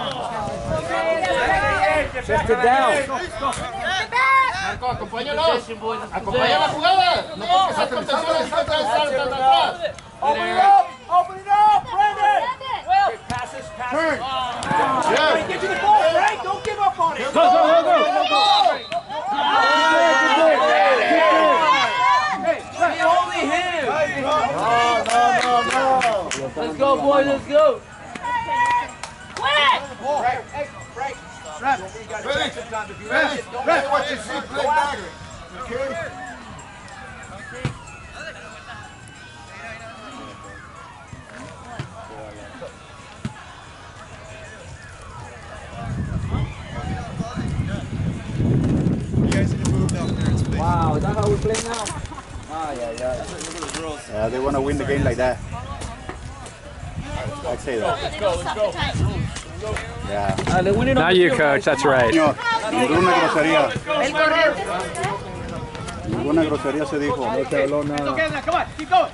Check it down. Marco, acompáñalo. Possession, boys. It's Acompaña la possession. jugada. No porque se contención, está atrás, está atrás. Open it up. Open it up, Brandon. Passes, passes. Turn. Yeah. Get to the ball, Frank. Don't give up on it. Go, go, go, go. Hey, only him. No, no, no, no. Let's go, boys, let's go. Frank, hey, Frank. Ref. Felix, Felix, Felix, watch your feet, play back. Okay? Wow, is that how we play now? Yeah, they want to win the game like that. I'd say that. Let's go, let's go. Yeah. Uh, they're winning Not you, coach. That's right. Señor, ninguna grosería. Ninguna grosería se dijo. No se habló nada. Okay, now, come on. Keep going.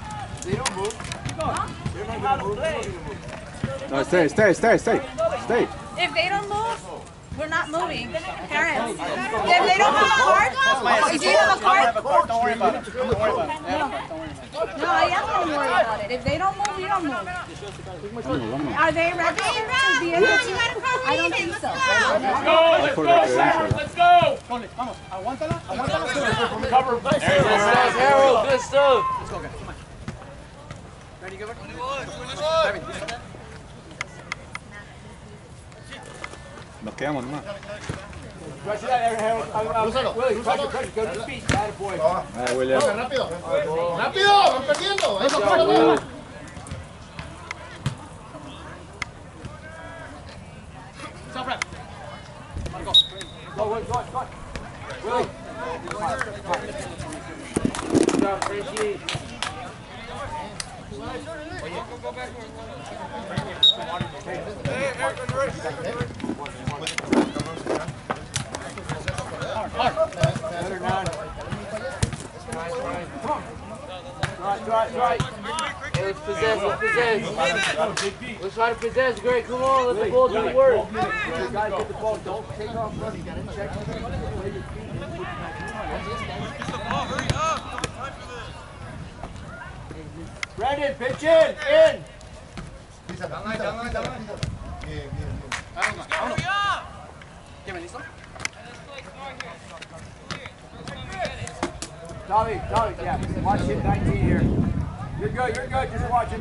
No, stay, stay, stay, stay. Stay. If they don't move, we're not moving. Parents. If they don't have a card, if you have a card, Don't worry about it. Don't worry about it. no, I am going to worry about it. If they don't move, we don't move. Are they ready to be in the team? I don't think so. Let's go, let's go, Sarah, let's go. Vamos, aguántala, aguántala. Cover. There you Good go, stuff, Harold, good stuff. Nos quedamos nomás. Rush it out, Harold. Willie, pressure, pressure. Go to the feet. Attaboy. Ay, William. Rápido. Rápido, van perdiendo. Eso, pásalo. Stop, ref. Marco. Go, Willie, go, go. Willie. Good job, Frenchie. Better now. Right, right, right. Let's possess, let's possess. Let's try to possess, Greg. Come on, let the ball do the work. Guys, get the ball. Don't take off running. You gotta check. Brandon, pitch in, in. Písala, písala, písala, písala. Bien, bien, bien. Vámonos, vámonos. ¿Qué me listo? Tommy, Tommy, yeah. Watch hit nineteen here. You're good, you're good. Just watch it.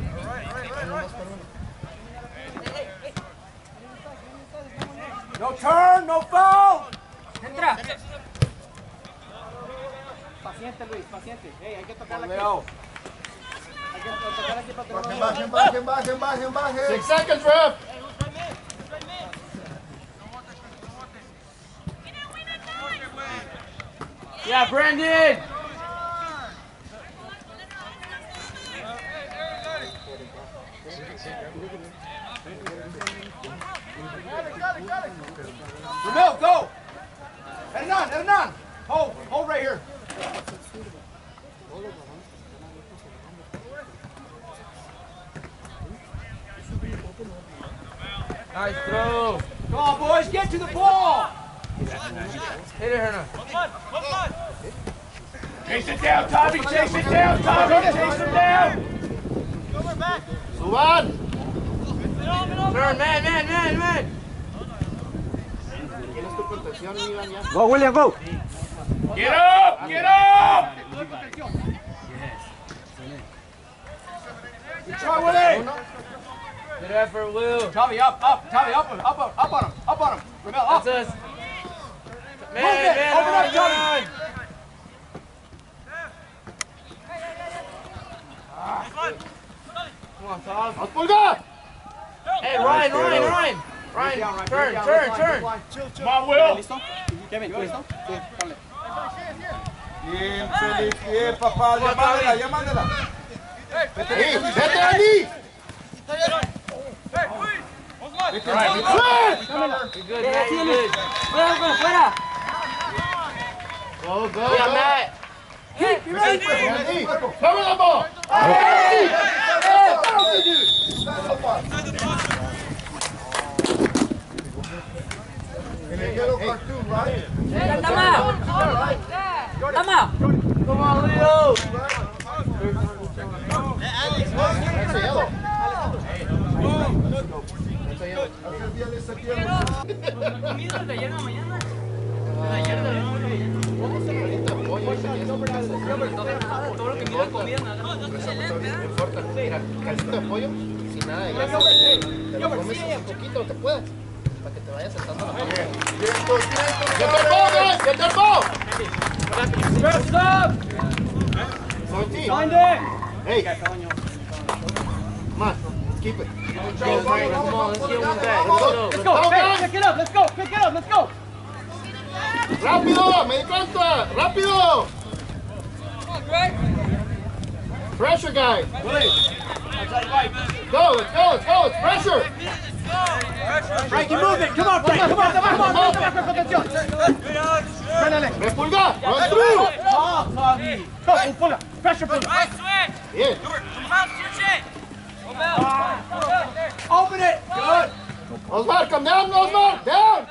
No turn, no foul. Entra. Paciente, Luis, paciente. Hey, hay que tocar aquí. Leo. Hay que tocar aquí para que no Bajen, bajen, bajen, bajen, bajen. Six seconds, ref. Yeah, Brandon. Ramil, go! Hernan, Hernan! Hold, hold right here. Nice throw. Come on, boys, get to the ball! Hit it, Hernan. Chase it down, Tommy. Chase it down, Tommy. Chase it down. Suban! Turn, man, man, man, man! Go, William, go! Get up. Get up. Good try, Willie! Good effort, Will. Tommy, up, up, Tommy, up, up, up, up on him, up on him. Ramil, up. That's us. Man, man, man, open up, Tommy. Come on, Tom. Let's pull go! Hey, Ryan, Ryan, Ryan! Ryan, turn, turn, turn! Come on, Will. ¿Listo? Kevin, ¿tú listo? Sí, dale. Bien, Félix, bien, papá. Ya mándela, ya mándela. Vete ahí, vete ahí. Vete ahí. You're good, Matt, you're good. Fuera, fuera, fuera. Go, go, yeah, Matt. Keep, you're right. Ahí. Cover the ball! En el yellow cartoon, right? Come out. Come out. Come on, Leo! That's a yellow. That's a yellow. Hace el día de septiembre. Comidas de ayer en la mañana. Todo lo que mira comida, nada. No importa, mira, calcito de pollo, sin nada de grasa. Te lo comes un poquito, lo que puedas, para que te vayas sentando la mano. Get the ball, guys! Get the ball! First up! Find it. Hey, come on, keep it. Come on, let's get one back. Let's go. Let's go. Hey, pick it up. Let's go. Pick it up. Let's go. Rápido, me encanta, rápido. Pressure, guys. Go, let's go, let's go, it's pressure. Frankie, move it. Come on, Frank. Come on, come on, come on. Come on, atención. Me pulga, run through. Ah, Tommy. Go, Pulga. Pressure, Pulga. Bien. Open it. Good. Osmar, come down, Osmar, down.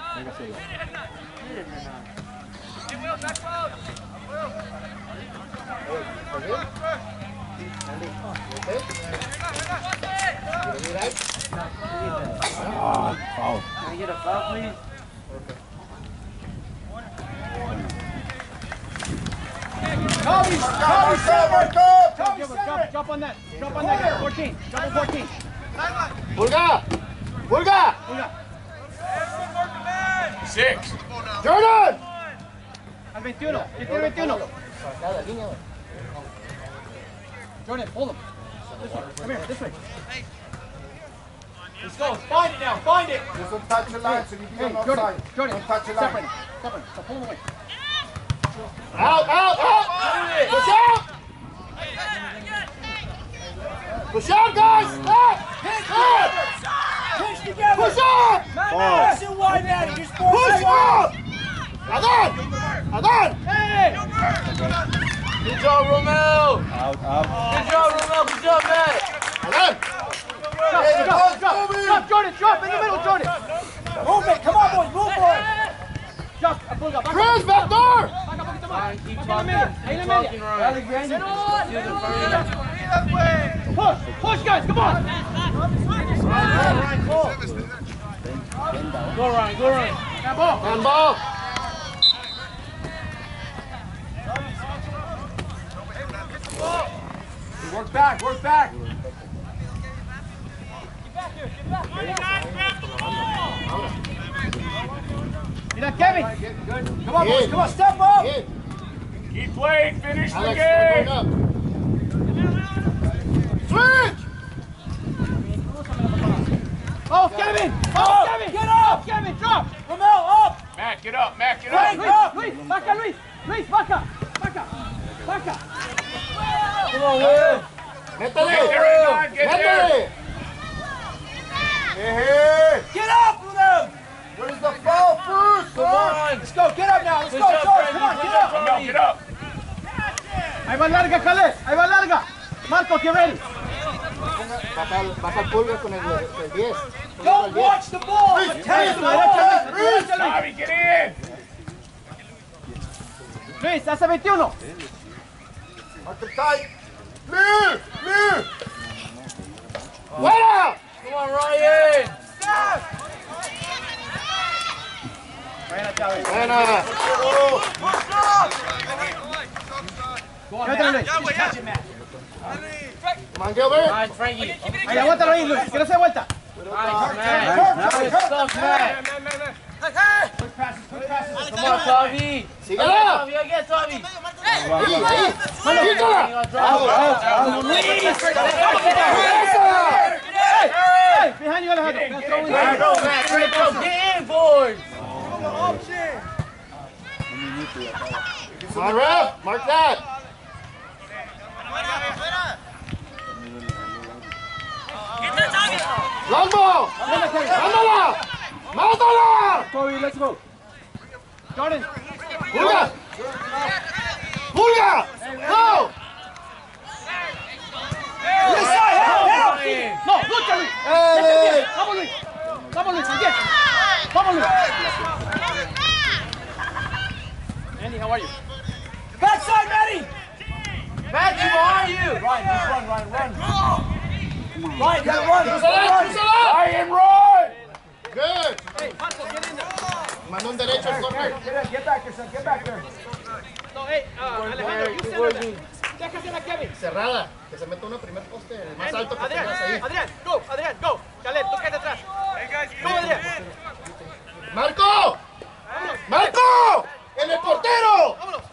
Can I get a foul, please? Tommy, Tommy, Cover, Tommy, cover. Jump, jump, jump on that. Jump on that guy. fourteen. Jump on fourteen. Pulga, Pulga. Pulga. Six. Jordan. Al veintiuno. ¿Quién tiene veintiuno? Jordan, hold him. This way. Come here, this way. Let's go. Find it now. Find it. Just don't touch the line so you Hey, can get Jordan. offside. Jordan. Don't touch the Step line. right. Step right. So pull him away. Out, out, out. Push out. Push out, guys. Left. Left. Push together. Push out. Nice and wide, Maddie. Just force Push it wide. out. Adan. Adan. Hey. Good job, Romel. Out, out. Good job, Romel. Good job, Matt. Abraham. Drop, drop, drop, drop, Jordan, drop in the middle, Jordan. Move it, come on, boys, move for it. Drop, pull up, back up. Chris, back door. Back up, poquito más. Ryan, keep Back talking. in the middle, ahí en Keep la talking, media. Ryan. Do the first. Push, push, guys, come on. Go, Ryan, go, Ryan. That ball. Handball. Work back, work back. Mira, Kevin. Come on, boys, come on, step up. Bien. Keep playing. Finish the Alex, game. going up. Switch. Oh, Kevin. Oh, Kevin. Get up. Kevin, drop. Romel, up. Matt, get up. Matt, get Luis, up. Luis, Luis, vaca, Luis. Luis, vaca, vaca, vaca. Come on, Will. Get Métele. there, Iman. Get there. Métele. Hey, Get up, Romel. where's the foul first? Come on. Let's go, get up now. Let's Good go, job, George. Frankie. Come on, Good get job, up. Romel, get up. Ahí va larga, Caleb. Ahí va larga. Marco, get ready. Baja, el- baja el pulgar con el, el diez. Don't watch the ball. Derecha, derecha, Luis. Bobby, get in. Luis, hace veintiuno. Mark it tight. Clear, clear. Fuera. Come on, Ryan. Buena. Go on, Luis. Come on, Gilbert. Nice, Frankie. Ahí, aguántalo ahí, Luis. Que no se dé vuelta. Nice, Matt. Good stuff, Matt. Quick passes, quick passes. Come on, Tavi. Síguela. Tavi, again, Tavi. Ahí, ahí. Quítala. Hey, behind you, Alejandro. Let's go in. There you go, Matt. There you go. Get in, boys. Come on, ref. Mark that. Long ball. Mándala. Mándala. Kobe, let's go. Jordan. Pulga. Pulga. Go. Yes, sir. Help, help. Ryan. No, lucha, Luis. Hey. Vamos, Luis. Vamos, Luis. Again. Vamos, Luis. Andy, how are you? Backside, Matty. Matt, who are you? Ryan, just run, Ryan, run. Ryan, gotta run. Cruzala, cruzala. Ryan, run. Good. Hey, Marco, get in there. Mandó un derecho al corner. Get, get back there, son. Get back there. No, hey, uh, Alejandro, you send that. Déjasela a Kevin. Cerrada. Que se meta una primer poste, el más alto que Adrián, tengas ahí. Adrián, go, Adrián, go. Caleb, tú quédate atrás. Go, Adrián. ¡Marco! ¡Marco! ¡En el portero! Vámonos.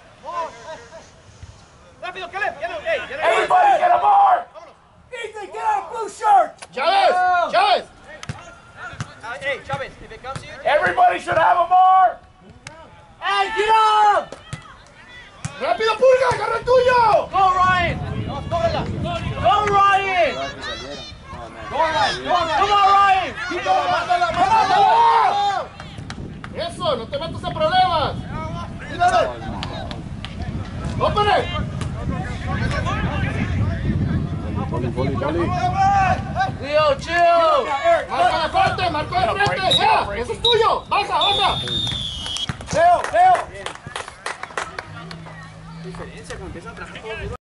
Rápido, Caleb. Ya no, hey, ya no. Everybody get a mark. Ethan, get out of blue shirt. ¡Chávez! ¡Chávez! Uh, hey, Chavez, if it comes to you. Everybody should have a mark. Hey, get up. ¡Rápido, Pulga! ¡Agarra el tuyo! Go, Ryan. Vamos, cóbrela. Go, Ryan. Go, Ryan. Go, Ryan. Come on, Ryan. ¡Mándala, mándala! ¡Eso! ¡No te metas en problemas! ¡Mírale! ¡Ópene! Boli, boli, boli. Leo, chill. ¡Marca de frente! ¡Marca de frente! ¡Ya! ¡Eso es tuyo! ¡Baja, baja! Leo, Leo.